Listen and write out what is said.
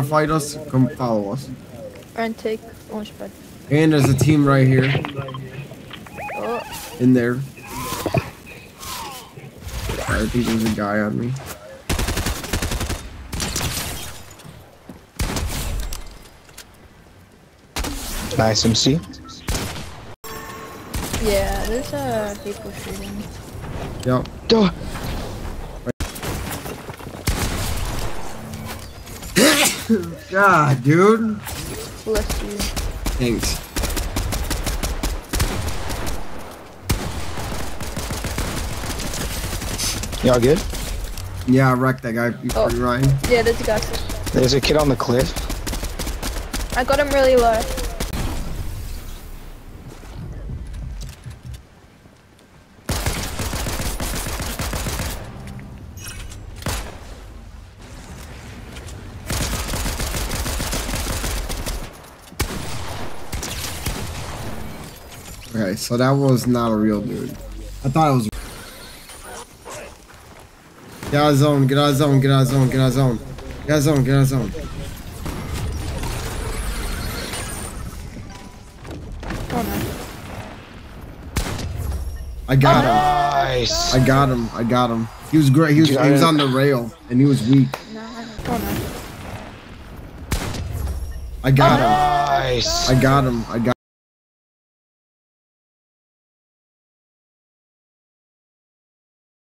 fight us, come follow us. And take launch pad. And there's a team right here. Oh. In there. I think there's a guy on me. Nice MC. Yeah, there's people shooting. Yep. Duh. God, dude. Bless you. Thanks. Y'all good? Yeah, I wrecked that guy. You free, Ryan? Yeah, there's a guy. There's a kid on the cliff. I got him really low. Okay, so that was not a real dude. I thought it was. Get out of zone, get out of zone, get out of zone, get out of zone. Get out of zone, get out of zone. Oh no. I got him. Nice. I got him. I got him. He was great. He was on the rail and he was weak. No, oh no. I got him. Nice. I got him. I got